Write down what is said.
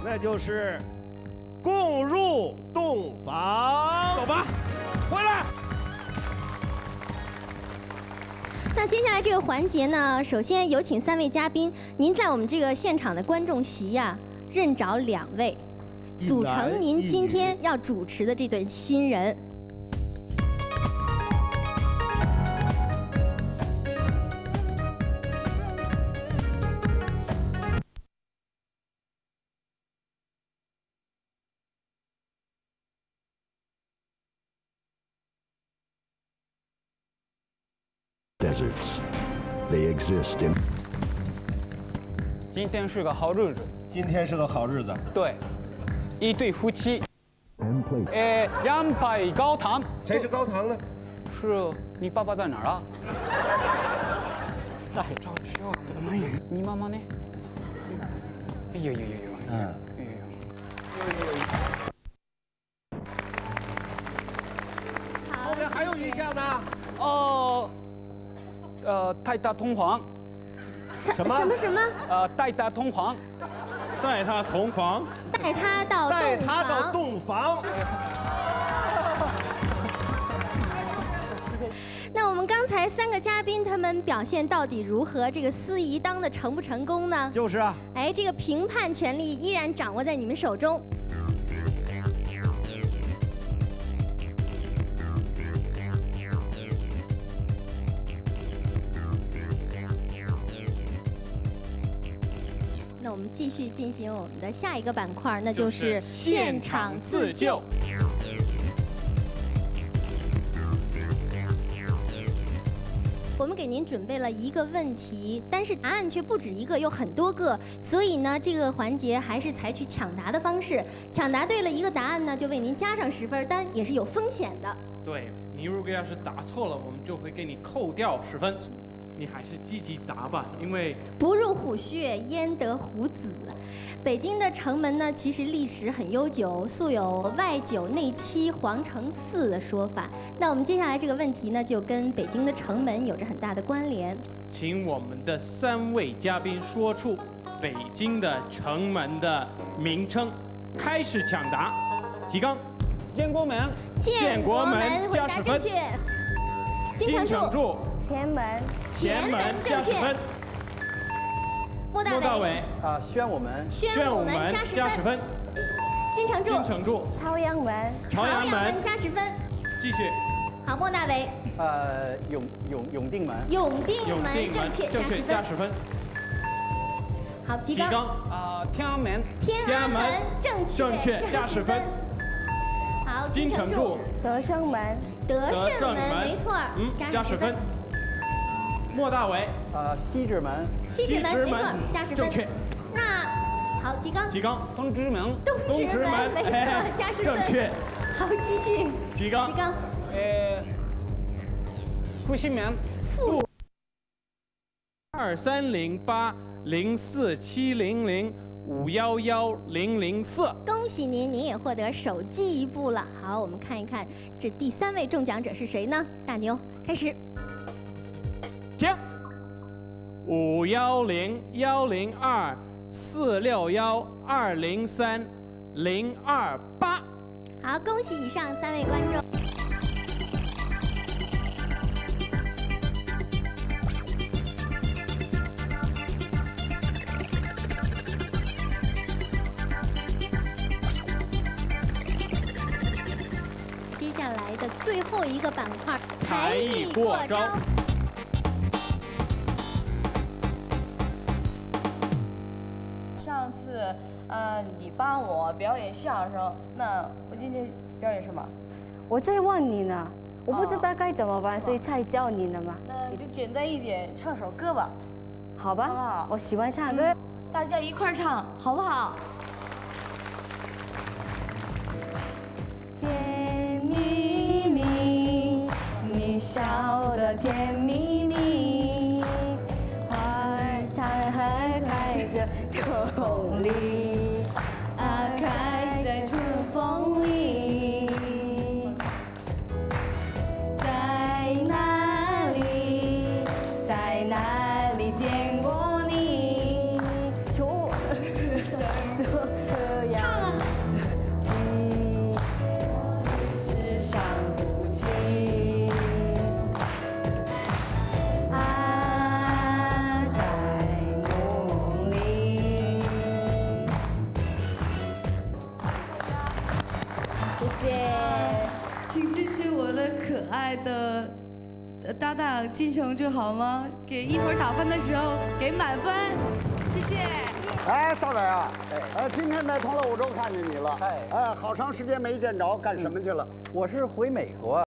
那就是共入洞房。 走吧， 回来。 那接下来这个环节呢，首先有请3位嘉宾，您在我们这个现场的观众席呀，任找2位，组成您今天要主持的这对新人。 Deserts. They exist in. 今天是个好日子。 今天是个好日子。 对，一对夫妻。2拜高堂。 谁是高堂呢？ 是你爸爸在哪儿啊？在找去啊！你妈妈呢？哎呦呦呦呦！哎呦。 后面还有一项呢。 带他同房。 什么？ 什么？ 带他同房。 带他同房。 带他到洞房。 那我们刚才3个嘉宾他们表现到底如何？这个司仪当的成不成功呢？ 就是啊。 哎，这个评判权力依然掌握在你们手中。 那我们继续进行我们的下一个板块，那就是现场自救。我们给您准备了1个问题，但是答案却不止1个，有很多个，所以呢，这个环节还是采取抢答的方式。抢答对了1个答案呢，就为您加上10分，但也是有风险的。 对，你如果要是答错了，我们就会给你扣掉10分。 你还是积极答吧，因为不入虎穴，焉得虎子。北京的城门呢，其实历史很悠久，素有“外9内7，皇城4”的说法。那我们接下来这个问题呢，就跟北京的城门有着很大的关联。 请我们的3位嘉宾说出北京的城门的名称。开始抢答，提纲： 建国门。 建国门，回答正确。 金城柱， 前门加10分。莫大伟， 宣武门， 宣武门加10分。金城柱， 朝阳门加10分。 继续。 好，莫大伟。 永定门， 正确加10分。好，吉刚。 天安门， 正确加10分。好，金城柱。 德胜门， 没错，加10分。 莫大伟， 西直门，没错，加10分。 正确。 那好，吉刚， 东直门， 没错，加10分。 正确。 好，继续。 吉刚， 复兴门 ，2308047005110004。 恭喜您，您也获得手机1部了。好，我们看一看这第3位中奖者是谁呢？大牛，开始。 停。510102461203028。 好，恭喜以上3位观众。接下来的最后一个板块，才艺过招。 上次，你帮我表演相声，那我今天表演什么？ 我在问你呢，我不知道该怎么办，所以才叫你的嘛。 那就简单一点，唱首歌吧。 好吧， 好不好？ 我喜欢唱歌， 大家一块儿唱，好不好？甜蜜蜜，你笑得甜蜜蜜，花儿开在口里，开在春风里，在哪里，在哪里见过你？ 谢谢。 请支持我的可爱的搭档金雄就好吗？给一会儿打分的时候给满分，谢谢。 哎，大伟啊，今天在同乐五洲看见你了，好长时间没见着，干什么去了？ 我是回美国。